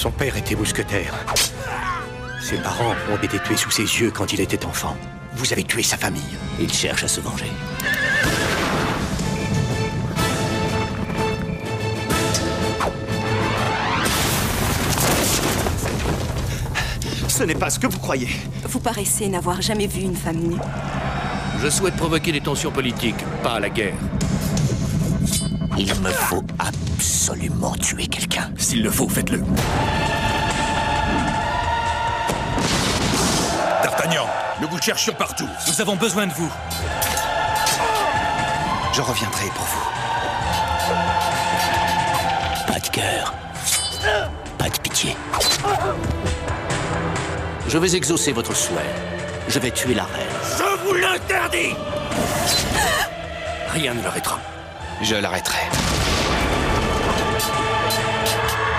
Son père était mousquetaire. Ses parents ont été tués sous ses yeux quand il était enfant. Vous avez tué sa famille. Il cherche à se venger. Ce n'est pas ce que vous croyez. Vous paraissez n'avoir jamais vu une femme nue. Je souhaite provoquer des tensions politiques, pas la guerre. Il me faut absolument tuer quelqu'un. S'il le faut, faites-le. D'Artagnan, nous vous cherchions partout. Nous avons besoin de vous. Je reviendrai pour vous. Pas de cœur. Pas de pitié. Je vais exaucer votre souhait. Je vais tuer la reine. Je vous l'interdis! Rien ne l'arrêtera. Je l'arrêterai.